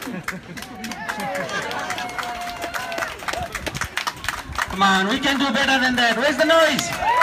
Come on, we can do better than that. Where's the noise?